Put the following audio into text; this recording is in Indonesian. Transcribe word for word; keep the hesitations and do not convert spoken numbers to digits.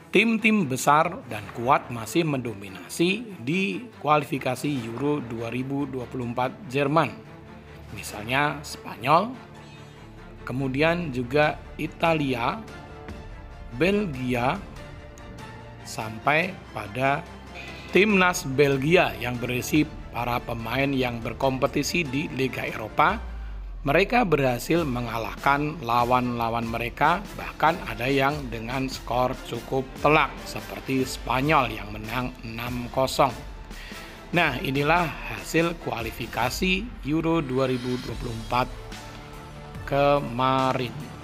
tim-tim besar dan kuat masih mendominasi di kualifikasi Euro dua ribu dua puluh empat Jerman. Misalnya Spanyol, kemudian juga Italia, Belgia, sampai pada timnas Belgia yang berisi para pemain yang berkompetisi di Liga Eropa. Mereka berhasil mengalahkan lawan-lawan mereka, bahkan ada yang dengan skor cukup telak seperti Spanyol yang menang enam kosong. Nah, inilah hasil kualifikasi Euro dua ribu dua puluh empat kemarin.